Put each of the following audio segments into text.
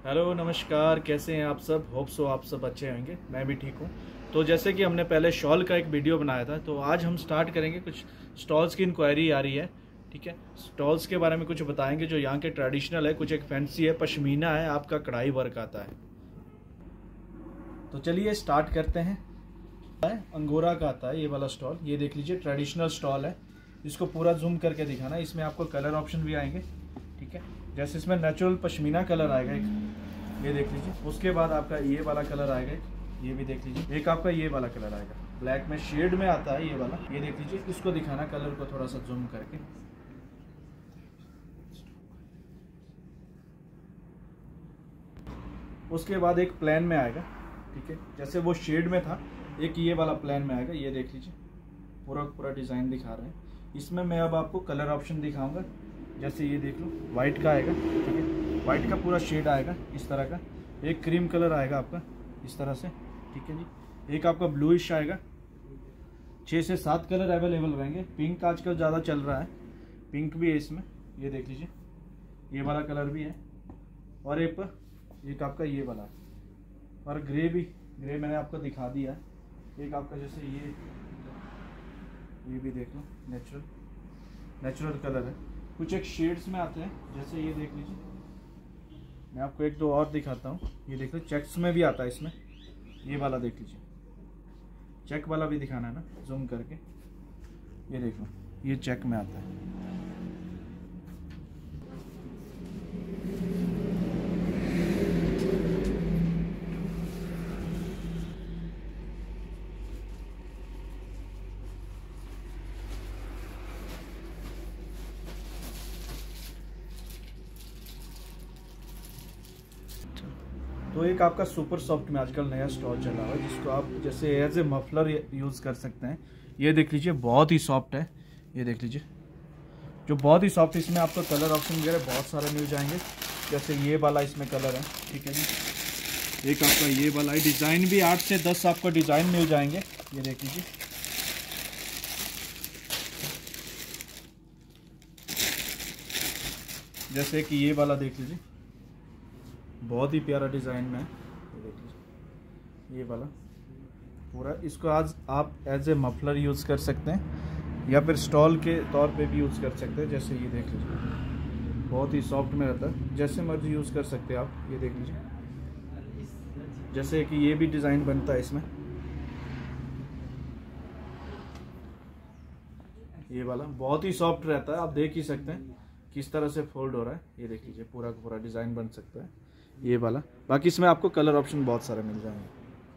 Hello नमस्कार, कैसे हैं आप सब। होप सो आप सब अच्छे होंगे, मैं भी ठीक हूँ। तो जैसे कि हमने पहले शॉल का एक वीडियो बनाया था, तो आज हम स्टार्ट करेंगे। कुछ स्टॉल्स की इंक्वायरी आ रही है, ठीक है। स्टॉल्स के बारे में कुछ बताएंगे जो यहाँ के ट्रेडिशनल है, कुछ एक फैंसी है, पश्मीना है, आपका कढ़ाई वर्क आता है। तो चलिए स्टार्ट करते हैं। अंगोरा का आता है ये वाला स्टॉल, ये देख लीजिए ट्रेडिशनल स्टॉल है। इसको पूरा जूम करके दिखाना, इसमें आपको कलर ऑप्शन भी आएंगे, ठीक है। जैसे इसमें नेचुरल पश्मीना कलर आएगा एक, ये देख लीजिए। उसके बाद आपका ये वाला कलर आएगा एक, ये भी देख लीजिए। एक आपका ये वाला कलर आएगा, ब्लैक में शेड में आता है ये वाला, ये देख लीजिए। इसको दिखाना कलर को थोड़ा सा जूम करके। उसके बाद एक प्लेन में आएगा, ठीक है। जैसे वो शेड में था, एक ये वाला प्लेन में आएगा, ये देख लीजिए। पूरा डिज़ाइन दिखा रहे हैं। इसमें मैं अब आपको कलर ऑप्शन दिखाऊंगा। जैसे ये देख लो, वाइट का आएगा, ठीक है। वाइट का पूरा शेड आएगा इस तरह का। एक क्रीम कलर आएगा आपका इस तरह से, ठीक है जी। एक आपका ब्लूइश आएगा। 6 से 7 कलर अवेलेबल रहेंगे। पिंक आजकल ज़्यादा चल रहा है, पिंक भी है इसमें, ये देख लीजिए। ये वाला कलर भी है, और एक आपका ये वाला है, और ग्रे भी, ग्रे मैंने आपको दिखा दिया है। एक आपका जैसे ये भी देख लो, नेचुरल कलर है। कुछ एक शेड्स में आते हैं, जैसे ये देख लीजिए। मैं आपको एक दो और दिखाता हूँ, ये देख लो। चेक्स में भी आता है इसमें, ये वाला देख लीजिए। चेक वाला भी दिखाना है ना, जूम करके। ये देख लो, ये चेक में आता है। तो एक आपका सुपर सॉफ्ट में आजकल नया स्टॉल चला हुआ है, जिसको आप जैसे एज ए मफलर यूज़ कर सकते हैं। ये देख लीजिए, बहुत ही सॉफ्ट है, ये देख लीजिए। जो बहुत ही सॉफ्ट, इसमें आपको कलर ऑप्शन वगैरह बहुत सारे मिल जाएंगे। जैसे ये वाला इसमें कलर है, ठीक है जी। एक आपका ये वाला है, डिज़ाइन भी 8 से 10 आपको डिज़ाइन मिल जाएंगे, ये देख लीजिए। जैसे कि ये वाला देख लीजिए, बहुत ही प्यारा डिज़ाइन में है, ये देख लीजिए। ये वाला पूरा, इसको आज आप एज ए मफलर यूज़ कर सकते हैं, या फिर स्टॉल के तौर पे भी यूज़ कर सकते हैं। जैसे ये देख लीजिए, बहुत ही सॉफ्ट में रहता है, जैसे मर्जी यूज़ कर सकते हैं आप, ये देख लीजिए। जैसे कि ये भी डिज़ाइन बनता है इसमें, ये वाला बहुत ही सॉफ्ट रहता है। आप देख ही सकते हैं किस तरह से फोल्ड हो रहा है, ये देख लीजिए। पूरा का पूरा डिज़ाइन बन सकता है ये वाला। बाकी इसमें आपको कलर ऑप्शन बहुत सारे मिल जाएंगे।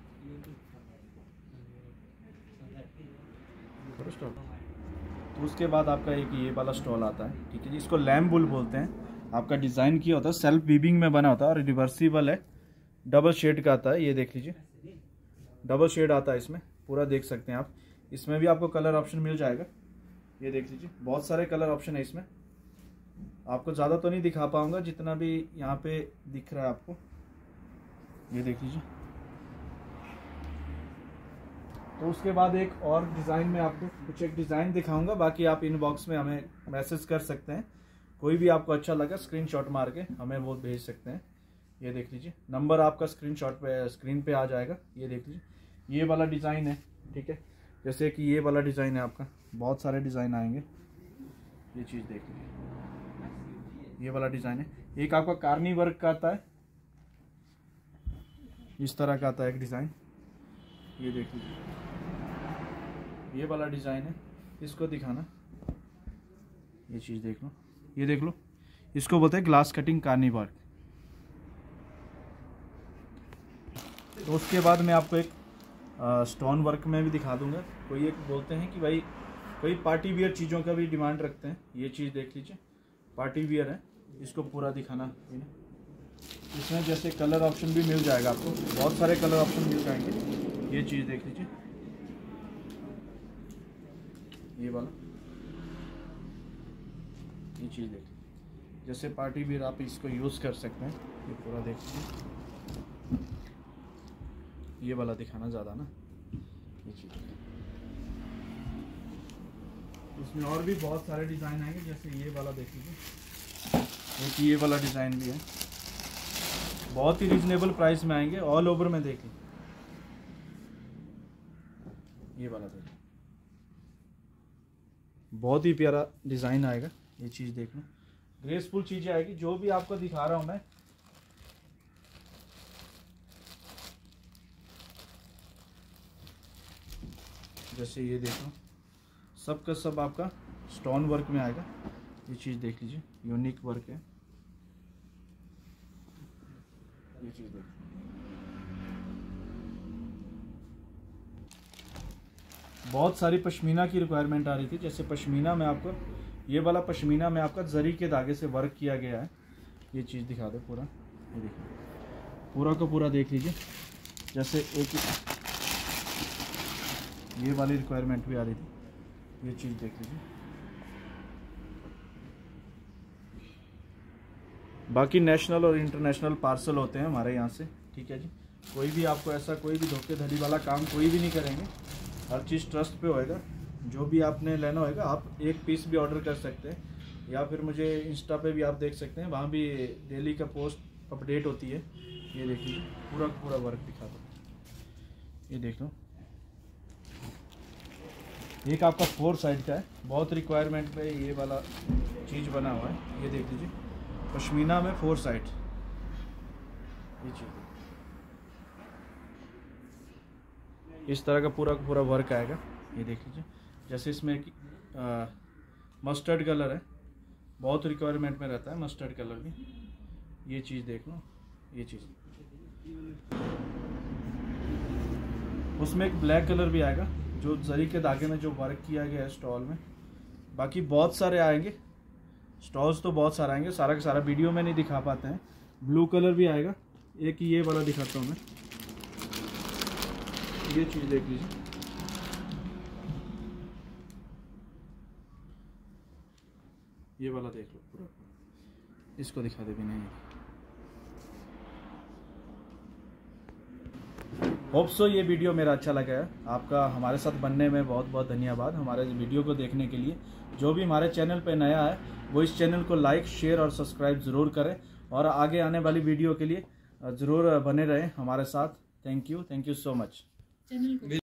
तो उसके बाद आपका एक ये वाला स्टॉल आता है, ठीक है जी। इसको लैम्प बुल बोलते हैं। आपका डिज़ाइन किया होता है, सेल्फ वीविंग में बना होता है, और रिवर्सिबल है। डबल शेड का आता है, ये देख लीजिए। डबल शेड आता है इसमें, पूरा देख सकते हैं आप। इसमें भी आपको कलर ऑप्शन मिल जाएगा, ये देख लीजिए। बहुत सारे कलर ऑप्शन है इसमें। आपको ज़्यादा तो नहीं दिखा पाऊंगा, जितना भी यहाँ पे दिख रहा है आपको, ये देख लीजिए। तो उसके बाद एक और डिज़ाइन में आपको कुछ एक डिज़ाइन दिखाऊंगा। बाकी आप इनबॉक्स में हमें मैसेज कर सकते हैं, कोई भी आपको अच्छा लगा स्क्रीनशॉट मार के हमें वो भेज सकते हैं। ये देख लीजिए, नंबर आपका स्क्रीनशॉट पे स्क्रीन पे आ जाएगा, ये देख लीजिए। ये वाला डिज़ाइन है, ठीक है। जैसे कि ये वाला डिज़ाइन है आपका, बहुत सारे डिज़ाइन आएंगे, ये चीज़ देख लीजिए। ये वाला डिज़ाइन है। एक आपका कार्नी वर्क का आता है, इस तरह का आता है एक डिज़ाइन, ये देख लीजिए। ये वाला डिज़ाइन है, इसको दिखाना, ये चीज़ देख लो, ये देख लो। इसको बोलते हैं ग्लास कटिंग कार्नी वर्क। तो उसके बाद मैं आपको एक स्टोन वर्क में भी दिखा दूंगा। कोई एक बोलते हैं कि भाई कोई पार्टी वियर चीज़ों का भी डिमांड रखते हैं, ये चीज़ देख लीजिए। पार्टी वियर है, इसको पूरा दिखाना। इसमें जैसे कलर ऑप्शन भी मिल जाएगा आपको, बहुत सारे कलर ऑप्शन मिल जाएंगे, ये चीज़ देख लीजिए। ये वाला, ये चीज़ देख लीजिए। जैसे पार्टी वियर आप इसको यूज़ कर सकते हैं, ये पूरा देख लीजिए। ये वाला दिखाना ज़्यादा ना, ये चीज़। इसमें और भी बहुत सारे डिज़ाइन आएंगे, जैसे ये वाला देख लीजिए। एक ये वाला डिज़ाइन भी है, बहुत ही रीजनेबल प्राइस में आएंगे। ऑल ओवर में देखिए, ये वाला देखिए, बहुत ही प्यारा डिज़ाइन आएगा। ये चीज़ देख लो, ग्रेसफुल चीज़ें आएगी। जो भी आपको दिखा रहा हूँ मैं, जैसे ये देखो, सब का सब आपका स्टोन वर्क में आएगा। ये चीज़ देख लीजिए, यूनिक वर्क है। ये चीज़ देखो, बहुत सारी पश्मीना की रिक्वायरमेंट आ रही थी। जैसे पश्मीना में आपको, ये वाला पश्मीना में आपका जरी के धागे से वर्क किया गया है। ये चीज़ दिखा दो पूरा, ये देखिए, पूरा का पूरा देख लीजिए। जैसे एक ये वाली रिक्वायरमेंट भी आ रही थी। ये चीज़ देख लीजिए। बाकी नेशनल और इंटरनेशनल पार्सल होते हैं हमारे यहाँ से, ठीक है जी। कोई भी आपको ऐसा कोई भी धोखेधड़ी वाला काम कोई भी नहीं करेंगे। हर चीज़ ट्रस्ट पे होएगा। जो भी आपने लेना होएगा, आप एक पीस भी ऑर्डर कर सकते हैं, या फिर मुझे इंस्टा पे भी आप देख सकते हैं, वहाँ भी डेली का पोस्ट अपडेट होती है। ये देख लीजिए, पूरा पूरा वर्क दिखा दो। ये देख लो, एक आपका 4 साइड का है। बहुत रिक्वायरमेंट पे ये वाला चीज़ बना हुआ है। ये देख लीजिए, पश्मीना में 4 साइड। ये चीज़ इस तरह का पूरा पूरा वर्क आएगा। ये देख लीजिए, जैसे इसमें एक मस्टर्ड कलर है, बहुत रिक्वायरमेंट में रहता है मस्टर्ड कलर भी। ये चीज़ देख लो, ये चीज़, उसमें एक ब्लैक कलर भी आएगा, जो जरी के धागे में जो वर्क किया गया है स्टॉल में। बाकी बहुत सारे आएंगे स्टॉल्स, तो बहुत सारे आएंगे, सारा का सारा वीडियो में नहीं दिखा पाते हैं। ब्लू कलर भी आएगा। एक ये वाला दिखाता हूँ मैं, ये चीज़ देख लीजिए, ये वाला देख लो पूरा। इसको दिखा दे भी नहीं। होप सो ये वीडियो मेरा अच्छा लगा है। आपका हमारे साथ बनने में बहुत बहुत धन्यवाद। हमारे वीडियो को देखने के लिए। जो भी हमारे चैनल पे नया है, वो इस चैनल को लाइक, शेयर और सब्सक्राइब ज़रूर करें, और आगे आने वाली वीडियो के लिए ज़रूर बने रहें हमारे साथ। Thank you so much.